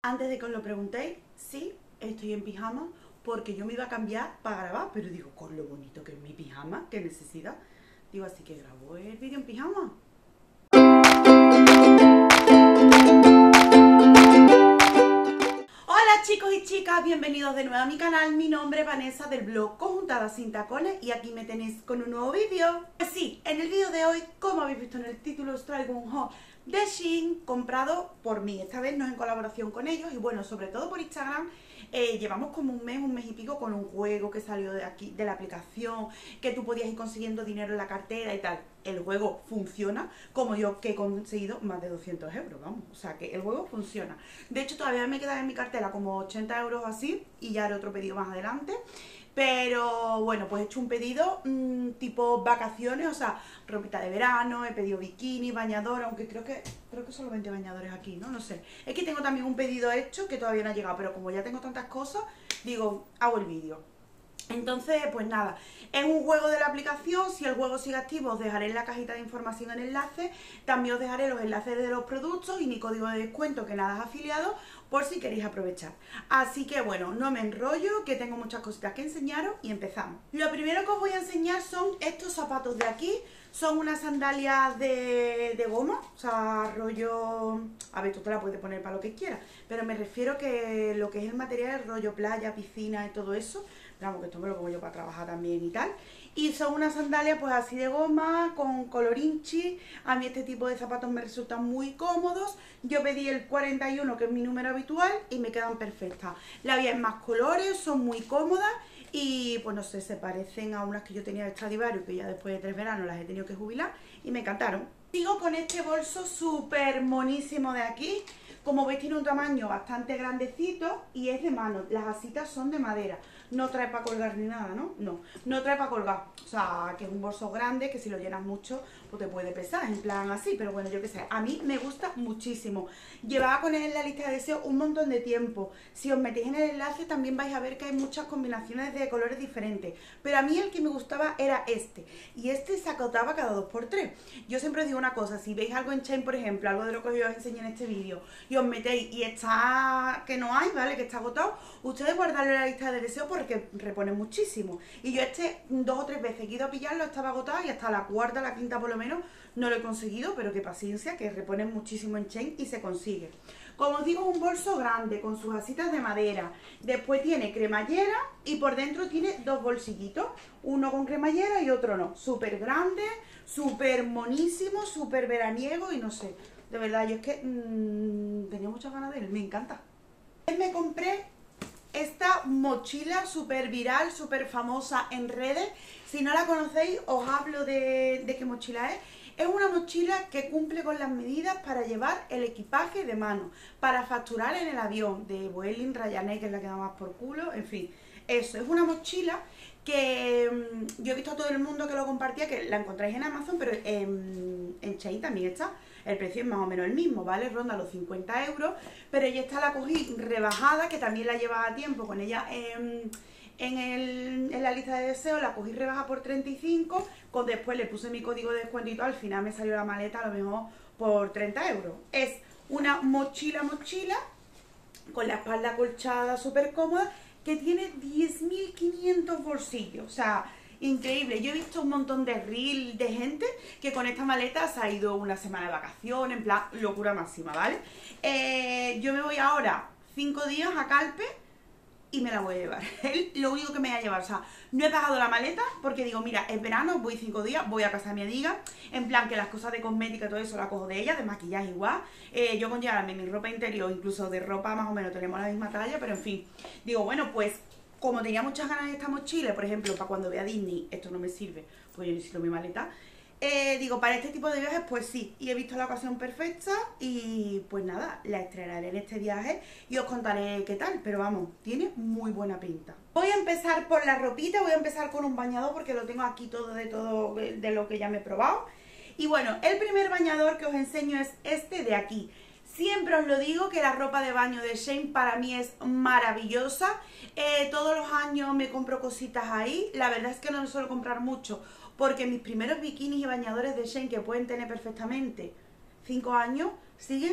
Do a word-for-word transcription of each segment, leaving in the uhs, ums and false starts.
Antes de que os lo preguntéis, sí, estoy en pijama porque yo me iba a cambiar para grabar, pero digo, con lo bonito que es mi pijama, qué necesidad. Digo, así que grabo el vídeo en pijama. Hola chicos y chicas, bienvenidos de nuevo a mi canal. Mi nombre es Vanessa del blog Conjuntada Sin Tacones y aquí me tenéis con un nuevo vídeo. Pues sí, en el vídeo de hoy, como habéis visto en el título, os traigo un haul de Shein comprado por mí. Esta vez no es en colaboración con ellos y bueno, sobre todo por Instagram. Eh, llevamos como un mes, un mes y pico con un juego que salió de aquí, de la aplicación, que tú podías ir consiguiendo dinero en la cartera y tal. El juego funciona, como yo que he conseguido más de doscientos euros, vamos. O sea que el juego funciona. De hecho, todavía me quedan en mi cartera como ochenta euros así y ya haré otro pedido más adelante. Pero bueno, pues he hecho un pedido mmm, tipo vacaciones, o sea, ropita de verano, he pedido bikini, bañador, aunque creo que creo que solo veinte bañadores aquí, ¿no? No sé. Es que tengo también un pedido hecho que todavía no ha llegado, pero como ya tengo tantas cosas, digo, hago el vídeo. Entonces, pues nada, es un juego de la aplicación. Si el juego sigue activo os dejaré en la cajita de información el enlace. También os dejaré los enlaces de los productos y mi código de descuento, que nada es afiliado, por si queréis aprovechar. Así que bueno, no me enrollo, que tengo muchas cositas que enseñaros y empezamos. Lo primero que os voy a enseñar son estos zapatos de aquí. Son unas sandalias de, de goma, o sea, rollo... A ver, tú te la puedes poner para lo que quieras, pero me refiero que lo que es el material, el rollo playa, piscina y todo eso, vamos, que esto me lo pongo yo para trabajar también y tal. Y son unas sandalias pues así de goma, con color inchi. A mí este tipo de zapatos me resultan muy cómodos. Yo pedí el cuarenta y uno, que es mi número habitual, y me quedan perfectas. La había en más colores, son muy cómodas. Y pues no sé, se parecen a unas que yo tenía de Stradivarius, que ya después de tres veranos las he tenido que jubilar y me encantaron. Sigo con este bolso súper monísimo de aquí. Como veis, tiene un tamaño bastante grandecito y es de mano. Las asitas son de madera. No trae para colgar ni nada, ¿no? No, no trae para colgar. O sea, que es un bolso grande que si lo llenas mucho, pues te puede pesar, en plan así. Pero bueno, yo qué sé, a mí me gusta muchísimo. Llevaba con él en la lista de deseos un montón de tiempo. Si os metéis en el enlace también vais a ver que hay muchas combinaciones de colores diferentes. Pero a mí el que me gustaba era este. Y este se acotaba cada dos por tres. Yo siempre os digo una cosa, si veis algo en Shein, por ejemplo, algo de lo que yo os enseñé en este vídeo, y os metéis y está que no hay, ¿vale? Que está agotado, ustedes guardarlo en la lista de deseos porque repone muchísimo. Y yo este dos o tres veces que he ido a pillarlo estaba agotado y hasta la cuarta, la quinta por lo menos no lo he conseguido, pero qué paciencia, que repone muchísimo en Shein y se consigue. Como os digo, es un bolso grande con sus asitas de madera. Después tiene cremallera y por dentro tiene dos bolsillitos, uno con cremallera y otro no. Súper grande, súper monísimo, súper veraniego y no sé. De verdad, yo es que mmm, tenía muchas ganas de él, me encanta. Me compré esta mochila súper viral, súper famosa en redes. Si no la conocéis, os hablo de, de qué mochila es. Es una mochila que cumple con las medidas para llevar el equipaje de mano, para facturar en el avión, de Vueling, Ryanair, que es la que da más por culo, en fin. Eso, es una mochila que mmm, yo he visto a todo el mundo que lo compartía, que la encontráis en Amazon, pero en, en Shein también está. El precio es más o menos el mismo, ¿vale? Ronda los cincuenta euros, pero yo esta la cogí rebajada, que también la llevaba a tiempo con ella en, en, el, en la lista de deseos, la cogí rebajada por treinta y cinco, con después le puse mi código de descuento y todo, al final me salió la maleta a lo mejor por treinta euros. Es una mochila mochila, con la espalda acolchada, súper cómoda, que tiene diez mil quinientos bolsillos, o sea... Increíble, yo he visto un montón de reel de gente que con esta maleta se ha ido una semana de vacaciones, en plan locura máxima, ¿vale? Eh, yo me voy ahora cinco días a Calpe y me la voy a llevar. Es lo único que me voy a llevar, o sea, no he pagado la maleta porque digo, mira, es verano, voy cinco días, voy a casa de mi amiga, en plan que las cosas de cosmética y todo eso la cojo de ella, de maquillaje igual, eh, yo con llevarme mi ropa interior, incluso de ropa más o menos tenemos la misma talla, pero en fin, digo, bueno, pues... Como tenía muchas ganas de esta mochila, por ejemplo, para cuando vea Disney, esto no me sirve, porque yo necesito mi maleta. Eh, digo, para este tipo de viajes, pues sí, y he visto la ocasión perfecta y pues nada, la estrenaré en este viaje y os contaré qué tal, pero vamos, tiene muy buena pinta. Voy a empezar por la ropita, voy a empezar con un bañador porque lo tengo aquí todo de todo de lo que ya me he probado. Y bueno, el primer bañador que os enseño es este de aquí. Siempre os lo digo que la ropa de baño de Shein para mí es maravillosa. Eh, todos los años me compro cositas ahí. La verdad es que no me suelo comprar mucho porque mis primeros bikinis y bañadores de Shein, que pueden tener perfectamente cinco años, siguen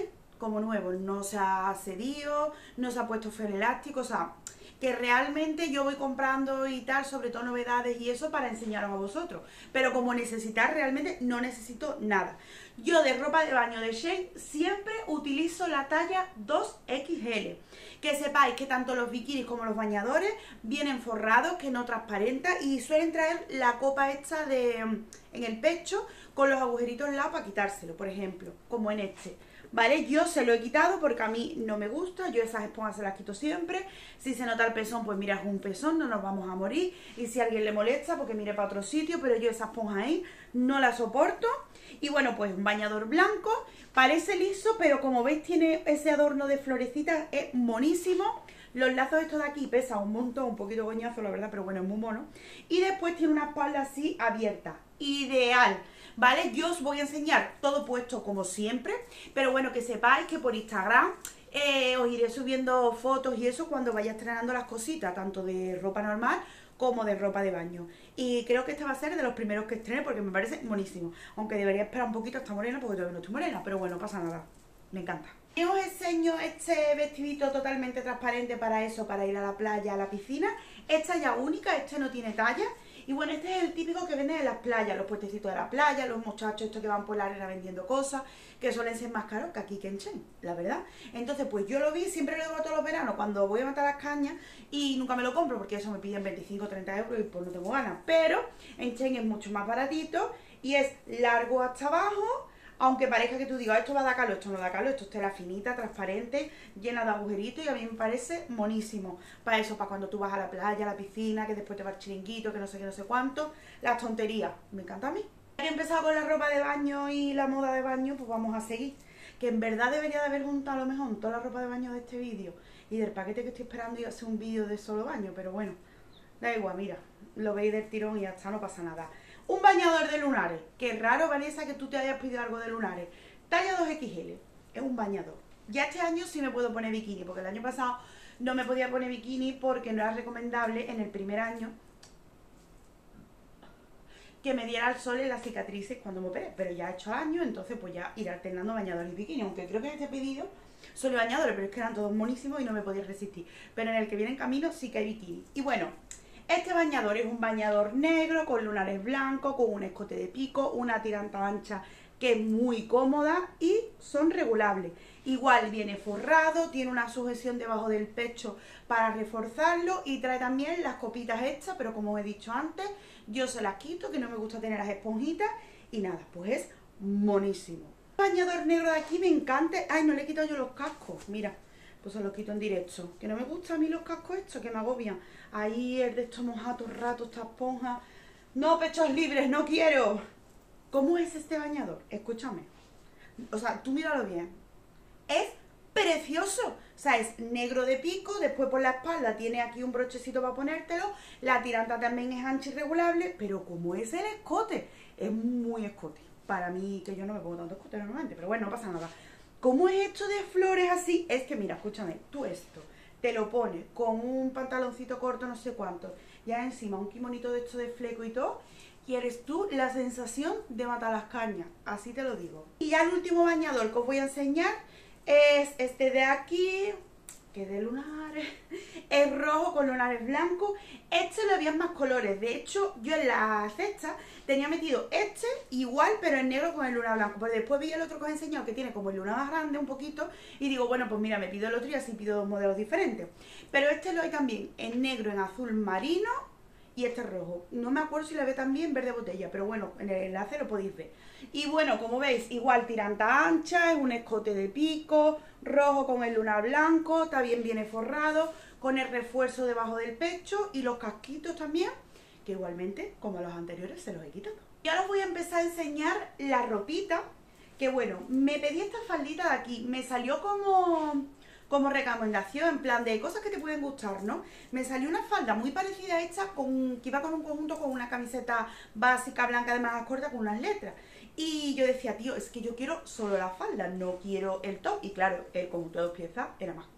como nuevo, no se ha cedido, no se ha puesto feo el elástico, o sea, que realmente yo voy comprando y tal, sobre todo novedades y eso para enseñaros a vosotros, pero como necesitar realmente no necesito nada. Yo de ropa de baño de Shein siempre utilizo la talla dos equis ele, que sepáis que tanto los bikinis como los bañadores vienen forrados, que no transparentan y suelen traer la copa esta de en el pecho con los agujeritos al lado para quitárselo, por ejemplo, como en este. ¿Vale? Yo se lo he quitado porque a mí no me gusta, yo esas esponjas se las quito siempre. Si se nota el pezón, pues mira, es un pezón, no nos vamos a morir. Y si a alguien le molesta, porque mire para otro sitio, pero yo esa esponja ahí no la soporto. Y bueno, pues un bañador blanco, parece liso, pero como veis tiene ese adorno de florecitas, es monísimo. Los lazos estos de aquí pesan un montón, un poquito goñazo, la verdad, pero bueno, es muy mono. Y después tiene una espalda así abierta, ideal. ¿Vale? Yo os voy a enseñar todo puesto como siempre, pero bueno, que sepáis que por Instagram eh, os iré subiendo fotos y eso cuando vaya estrenando las cositas, tanto de ropa normal como de ropa de baño. Y creo que este va a ser de los primeros que estrene porque me parece buenísimo, aunque debería esperar un poquito hasta morena porque todavía no estoy morena, pero bueno, no pasa nada, me encanta. Y os enseño este vestidito totalmente transparente para eso, para ir a la playa, a la piscina. Esta ya única, este no tiene talla. Y bueno, este es el típico que venden en las playas, los puestecitos de la playa, los muchachos estos que van por la arena vendiendo cosas, que suelen ser más caros que aquí que en Shein, la verdad. Entonces, pues yo lo vi, siempre lo digo todos los veranos, cuando voy a matar las cañas, y nunca me lo compro, porque eso me piden veinticinco o treinta euros y pues no tengo ganas. Pero en Shein es mucho más baratito, y es largo hasta abajo, aunque parezca que tú digas, esto va a dar calor, esto no da calor, esto es tela finita, transparente, llena de agujeritos y a mí me parece monísimo. Para eso, para cuando tú vas a la playa, a la piscina, que después te va el chiringuito, que no sé qué, no sé cuánto, las tonterías, me encanta a mí. Ya que he empezado con la ropa de baño y la moda de baño, pues vamos a seguir. Que en verdad debería de haber juntado a lo mejor toda la ropa de baño de este vídeo y del paquete que estoy esperando y hacer un vídeo de solo baño, pero bueno, da igual, mira, lo veis del tirón y ya está, no pasa nada. Un bañador de lunares, que raro, Vanessa, que tú te hayas pedido algo de lunares. Talla dos equis ele, es un bañador. Ya este año sí me puedo poner bikini, porque el año pasado no me podía poner bikini porque no era recomendable en el primer año que me diera el sol en las cicatrices cuando me operé. Pero ya he hecho años, entonces pues ya ir alternando bañadores y bikini, aunque creo que en este pedido solo bañadores, pero es que eran todos monísimos y no me podía resistir. Pero en el que viene en camino sí que hay bikini. Y bueno, este bañador es un bañador negro con lunares blancos, con un escote de pico, una tiranta ancha que es muy cómoda y son regulables. Igual viene forrado, tiene una sujeción debajo del pecho para reforzarlo y trae también las copitas estas, pero como os he dicho antes, yo se las quito, que no me gusta tener las esponjitas y nada, pues es monísimo. El bañador negro de aquí me encanta. Ay, no le he quitado yo los cascos, mira. Pues se los quito en directo. Que no me gustan a mí los cascos estos, que me agobian. Ahí el de estos mojados ratos, esta esponja. No, pechos libres, no quiero. ¿Cómo es este bañador? Escúchame. O sea, tú míralo bien. Es precioso. O sea, es negro de pico, después por la espalda tiene aquí un brochecito para ponértelo. La tiranta también es ancha y regulable, pero como es el escote, es muy escote. Para mí, que yo no me pongo tanto escote normalmente, pero bueno, no pasa nada. ¿Cómo es esto de flores así? Es que mira, escúchame, tú esto te lo pones con un pantaloncito corto, no sé cuánto, ya encima un kimonito de esto de fleco y todo, y eres tú la sensación de matar las cañas, así te lo digo. Y ya el último bañador que os voy a enseñar es este de aquí, que es de lunares, es rojo con lunares blancos. Este lo había en más colores, de hecho yo en la cesta tenía metido este igual pero en negro con el lunar blanco, pero después vi el otro que os he enseñado que tiene como el lunar más grande un poquito y digo, bueno, pues mira, me pido el otro y así pido dos modelos diferentes. Pero este lo hay también en negro, en azul marino y este rojo. No me acuerdo si la ve también verde botella, pero bueno, en el enlace lo podéis ver. Y bueno, como veis, igual tiranta ancha, es un escote de pico, rojo con el lunar blanco, también viene forrado, con el refuerzo debajo del pecho y los casquitos también, que igualmente, como los anteriores, se los he quitado. Y ahora os voy a empezar a enseñar la ropita, que bueno, me pedí esta faldita de aquí, me salió como... como recomendación, en plan de cosas que te pueden gustar, ¿no? Me salió una falda muy parecida a esta, con, que iba con un conjunto con una camiseta básica blanca de mangas cortas con unas letras. Y yo decía, tío, es que yo quiero solo la falda, no quiero el top. Y claro, el conjunto de dos piezas era más.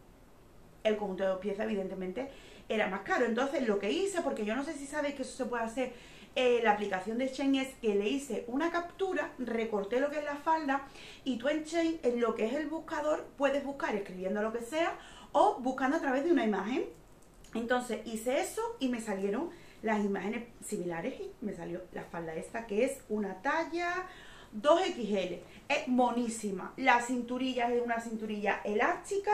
El conjunto de dos piezas, evidentemente, era más caro. Entonces, lo que hice, porque yo no sé si sabéis que eso se puede hacer Eh, la aplicación de Shein es que le hice una captura, recorté lo que es la falda y tú en Shein, en lo que es el buscador, puedes buscar escribiendo lo que sea o buscando a través de una imagen. Entonces hice eso y me salieron las imágenes similares y me salió la falda esta que es una talla dos equis ele. Es monísima. La cinturilla es una cinturilla elástica.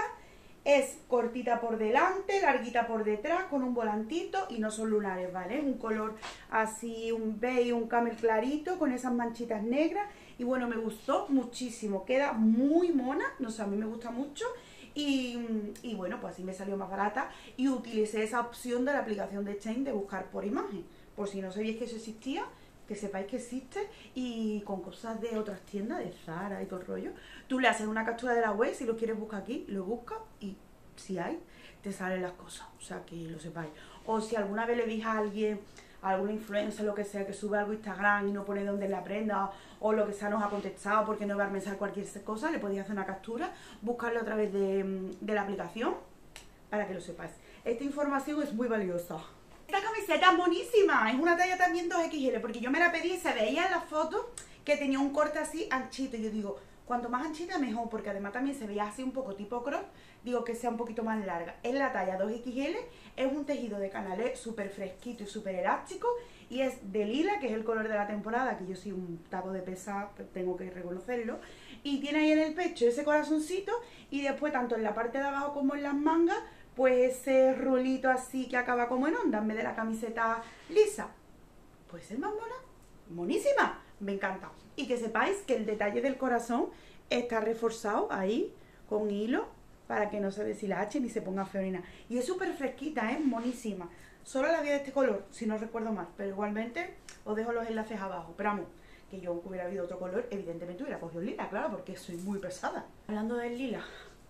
Es cortita por delante, larguita por detrás, con un volantito y no son lunares, ¿vale? Es un color así, un beige, un camel clarito, con esas manchitas negras. Y bueno, me gustó muchísimo, queda muy mona, no sé, a mí me gusta mucho. Y, y bueno, pues así me salió más barata y utilicé esa opción de la aplicación de Shein de buscar por imagen. Por si no sabíais que eso existía, que sepáis que existe, y con cosas de otras tiendas, de Zara y todo el rollo, tú le haces una captura de la web, si lo quieres buscar aquí, lo buscas y si hay, te salen las cosas, o sea, que lo sepáis. O si alguna vez le dije a alguien, a alguna influencer, lo que sea, que sube algo a Instagram y no pone dónde la prenda, o lo que sea, nos ha contestado porque no va a mensaje cualquier cosa, le podéis hacer una captura, buscarlo a través de, de la aplicación, para que lo sepáis. Esta información es muy valiosa. Esta camiseta es monísima, es una talla también dos equis ele, porque yo me la pedí y se veía en la foto que tenía un corte así anchito, y yo digo, cuanto más anchita mejor, porque además también se veía así un poco tipo crop, digo que sea un poquito más larga. Es la talla dos equis ele, es un tejido de canalé súper fresquito y súper elástico, y es de lila, que es el color de la temporada, que yo soy un taco de pesa, tengo que reconocerlo, y tiene ahí en el pecho ese corazoncito, y después tanto en la parte de abajo como en las mangas, pues ese rulito así que acaba como en onda, en vez de la camiseta lisa. Puede ser más mona, monísima, me encanta. Y que sepáis que el detalle del corazón está reforzado ahí con hilo para que no se deshilache ni se ponga feo ni nada. Y es súper fresquita, es monísima. Solo la vi de este color, si no recuerdo mal, pero igualmente os dejo los enlaces abajo. Pero vamos, que yo hubiera habido otro color, evidentemente hubiera cogido el lila, claro, porque soy muy pesada. Hablando del lila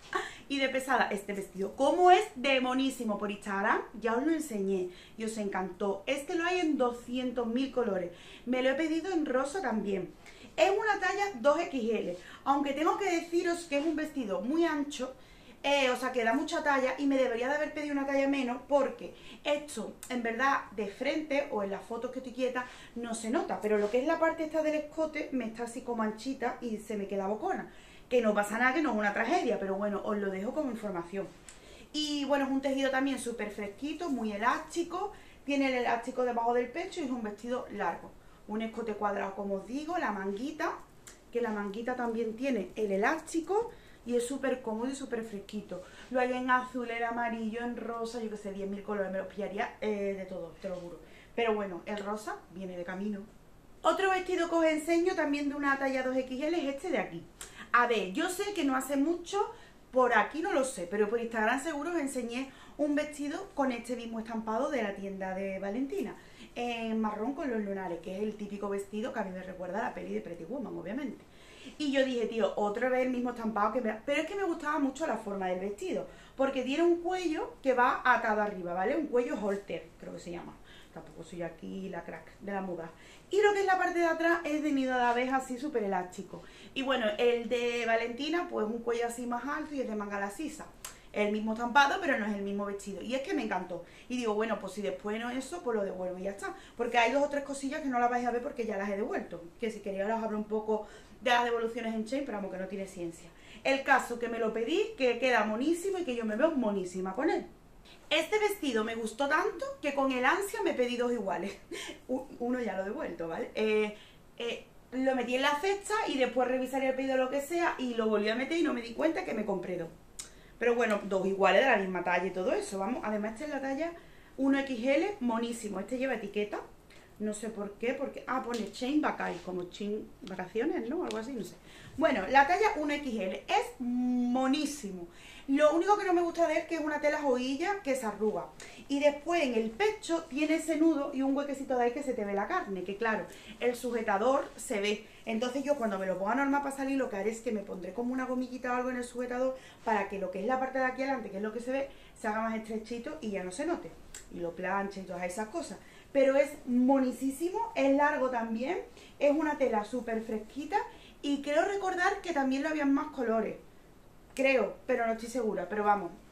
y de pesada, este vestido, como es de monísimo por Instagram, ya os lo enseñé y os encantó. Este lo hay en doscientos mil colores, me lo he pedido en rosa también. Es una talla dos equis ele, aunque tengo que deciros que es un vestido muy ancho, eh, o sea que da mucha talla y me debería de haber pedido una talla menos, porque esto en verdad de frente o en las fotos que estoy quieta no se nota, pero lo que es la parte esta del escote me está así como anchita y se me queda bocona. Que no pasa nada, que no es una tragedia, pero bueno, os lo dejo como información. Y bueno, es un tejido también súper fresquito, muy elástico, tiene el elástico debajo del pecho y es un vestido largo. Un escote cuadrado, como os digo, la manguita, que la manguita también tiene el elástico y es súper cómodo y súper fresquito. Lo hay en azul, en amarillo, en rosa, yo que sé, diez mil colores, me los pillaría eh, de todo, te lo juro. Pero bueno, el rosa viene de camino. Otro vestido que os enseño también de una talla dos equis ele es este de aquí. A ver, yo sé que no hace mucho, por aquí no lo sé, pero por Instagram seguro os enseñé un vestido con este mismo estampado de la tienda de Valentina, en marrón con los lunares, que es el típico vestido que a mí me recuerda a la peli de Pretty Woman, obviamente. Y yo dije, tío, otra vez el mismo estampado que me... Pero es que me gustaba mucho la forma del vestido, porque tiene un cuello que va atado arriba, ¿vale? Un cuello halter, creo que se llama. Tampoco soy aquí la crack de la moda. Y lo que es la parte de atrás es de nido de abeja así súper elástico. Y bueno, el de Valentina, pues un cuello así más alto y es de manga la sisa. El mismo estampado, pero no es el mismo vestido. Y es que me encantó. Y digo, bueno, pues si después no es eso, pues lo devuelvo y ya está. Porque hay dos o tres cosillas que no las vais a ver porque ya las he devuelto. Que si quería os hablo un poco de las devoluciones en Shein, pero vamos, que no tiene ciencia. El caso que me lo pedí, que queda monísimo y que yo me veo monísima con él. Este vestido me gustó tanto que con el ansia me pedí dos iguales. Uno ya lo he devuelto, ¿vale? Eh, eh, lo metí en la cesta y después revisaría el pedido o lo que sea y lo volví a meter y no me di cuenta que me compré dos. Pero bueno, dos iguales de la misma talla y todo eso, vamos. Además este es la talla uno equis ele, monísimo. Este lleva etiqueta, no sé por qué, porque... Ah, pone Shein Vacay, como Shein Vacaciones, ¿no? Algo así, no sé. Bueno, la talla uno equis ele es monísimo. Lo único que no me gusta de él es que es una tela joguilla que se arruga. Y después en el pecho tiene ese nudo y un huequecito de ahí que se te ve la carne. Que claro, el sujetador se ve. Entonces yo cuando me lo ponga normal para salir, lo que haré es que me pondré como una gomillita o algo en el sujetador para que lo que es la parte de aquí adelante, que es lo que se ve, se haga más estrechito y ya no se note. Y lo planche y todas esas cosas. Pero es monicísimo, es largo también, es una tela súper fresquita y creo recordar que también lo habían más colores. Creo, pero no estoy segura, pero vamos,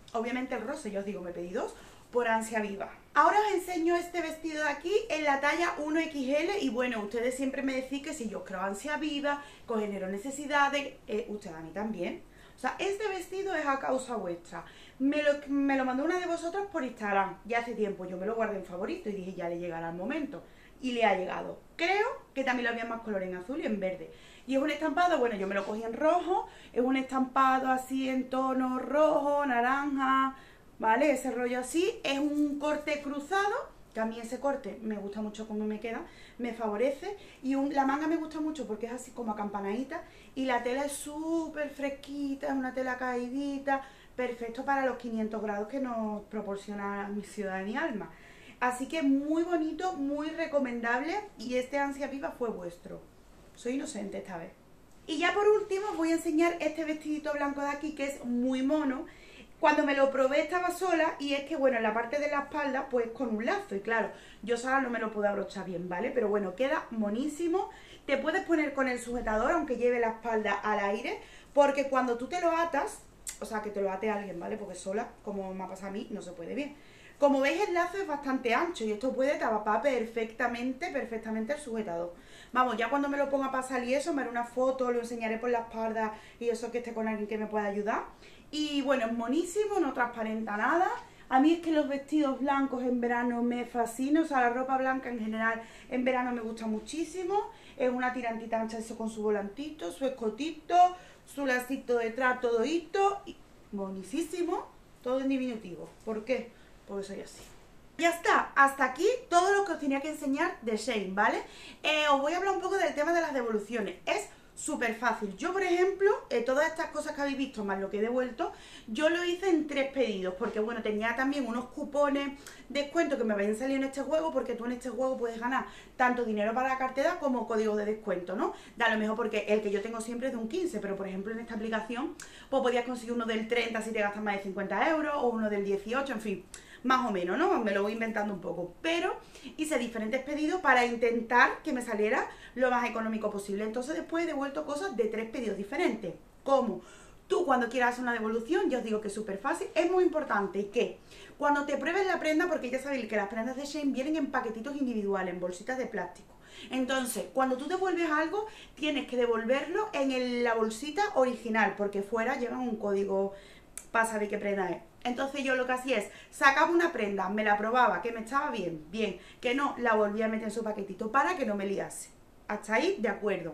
Obviamente el rosa, yo os digo, me pedí dos por ansia viva. Ahora os enseño este vestido de aquí en la talla uno equis ele y bueno, ustedes siempre me decís que si yo creo ansia viva, que os genero necesidades, eh, ustedes a mí también. O sea, este vestido es a causa vuestra. Me lo, me lo mandó una de vosotras por Instagram, ya hace tiempo, yo me lo guardé en favorito y dije ya le llegará el momento. Y le ha llegado. Creo que también lo había más color en azul y en verde. Y es un estampado, bueno, yo me lo cogí en rojo, es un estampado así en tono rojo, naranja, ¿vale? Ese rollo así, es un corte cruzado, que a mí ese corte me gusta mucho cómo me queda, me favorece. Y un, la manga me gusta mucho porque es así como acampanadita y la tela es súper fresquita, es una tela caidita, perfecto para los quinientos grados que nos proporciona mi ciudad de mi alma. Así que muy bonito, muy recomendable y este ansia viva fue vuestro. Soy inocente esta vez. Y ya por último os voy a enseñar este vestidito blanco de aquí que es muy mono. Cuando me lo probé estaba sola y es que bueno, en la parte de la espalda pues con un lazo y claro, yo sola no me lo puedo abrochar bien, ¿vale? Pero bueno, queda monísimo. Te puedes poner con el sujetador aunque lleve la espalda al aire porque cuando tú te lo atas, o sea que te lo ate alguien, ¿vale? Porque sola, como me ha pasado a mí, no se puede bien. Como veis el lazo es bastante ancho y esto puede tapar perfectamente, perfectamente el sujetador. Vamos, ya cuando me lo ponga para salir eso, me haré una foto, lo enseñaré por la espalda y eso que esté con alguien que me pueda ayudar. Y bueno, es monísimo, no transparenta nada. A mí es que los vestidos blancos en verano me fascinan, o sea, la ropa blanca en general en verano me gusta muchísimo. Es una tirantita ancha, eso con su volantito, su escotito, su lacito detrás, todo esto. Y monísimo, todo en diminutivo. ¿Por qué? Porque soy así. Ya está, hasta aquí todo lo que os tenía que enseñar de Shein, ¿vale? Eh, os voy a hablar un poco del tema de las devoluciones. Es súper fácil. Yo, por ejemplo, eh, todas estas cosas que habéis visto, más lo que he devuelto, yo lo hice en tres pedidos, porque bueno, tenía también unos cupones de descuento que me habían salido en este juego, porque tú en este juego puedes ganar tanto dinero para la cartera como código de descuento, ¿no? Da lo mejor porque el que yo tengo siempre es de un quince, pero por ejemplo en esta aplicación, pues podías conseguir uno del treinta si te gastas más de cincuenta euros, o uno del dieciocho, en fin, más o menos, ¿no? Me lo voy inventando un poco, pero hice diferentes pedidos para intentar que me saliera lo más económico posible. Entonces después he devuelto cosas de tres pedidos diferentes. Como tú cuando quieras hacer una devolución, ya os digo que es súper fácil, es muy importante que cuando te pruebes la prenda, porque ya sabéis que las prendas de Shein vienen en paquetitos individuales, en bolsitas de plástico. Entonces, cuando tú devuelves algo, tienes que devolverlo en el, la bolsita original, porque fuera llevan un código para saber qué prenda es. Entonces yo lo que hacía es, sacaba una prenda, me la probaba, que me estaba bien, bien, que no, la volvía a meter en su paquetito para que no me liase. Hasta ahí, de acuerdo.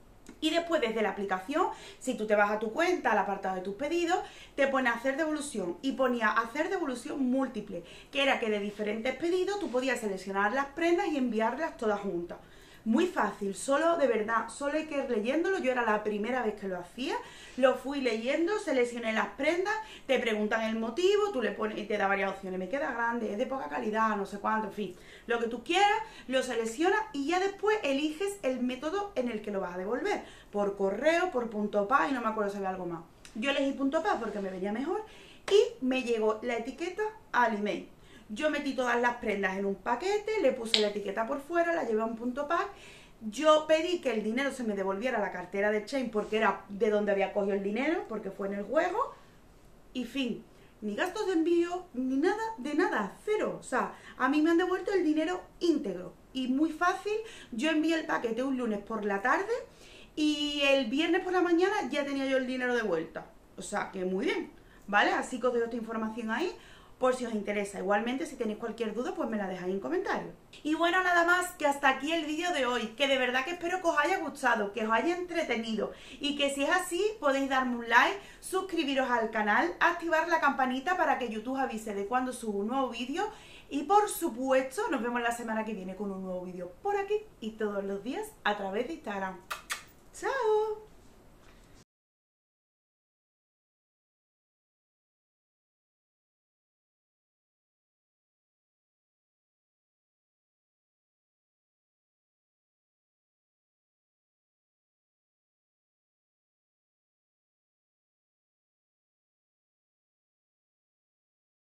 Y después desde la aplicación, si tú te vas a tu cuenta, al apartado de tus pedidos, te pone a hacer devolución y ponía hacer devolución múltiple, que era que de diferentes pedidos tú podías seleccionar las prendas y enviarlas todas juntas. Muy fácil, solo de verdad, solo hay que ir leyéndolo. Yo era la primera vez que lo hacía, lo fui leyendo, seleccioné las prendas, te preguntan el motivo, tú le pones y te da varias opciones, me queda grande, es de poca calidad, no sé cuánto, en fin, lo que tú quieras, lo seleccionas y ya después eliges el método en el que lo vas a devolver, por correo, por punto pa y no me acuerdo si había algo más. Yo elegí punto pa porque me venía mejor y me llegó la etiqueta al email. Yo metí todas las prendas en un paquete, le puse la etiqueta por fuera, la llevé a un punto pack. Yo pedí que el dinero se me devolviera a la cartera de Shein porque era de donde había cogido el dinero, porque fue en el juego. Y fin, ni gastos de envío, ni nada de nada, cero. O sea, a mí me han devuelto el dinero íntegro. Y muy fácil, yo envié el paquete un lunes por la tarde y el viernes por la mañana ya tenía yo el dinero de vuelta. O sea, que muy bien, ¿vale? Así que os dejo esta información ahí, por si os interesa. Igualmente, si tenéis cualquier duda, pues me la dejáis en comentarios. Y bueno, nada más, que hasta aquí el vídeo de hoy, que de verdad que espero que os haya gustado, que os haya entretenido, y que si es así, podéis darme un like, suscribiros al canal, activar la campanita para que YouTube avise de cuando subo un nuevo vídeo, y por supuesto, nos vemos la semana que viene con un nuevo vídeo por aquí, y todos los días a través de Instagram. ¡Chao!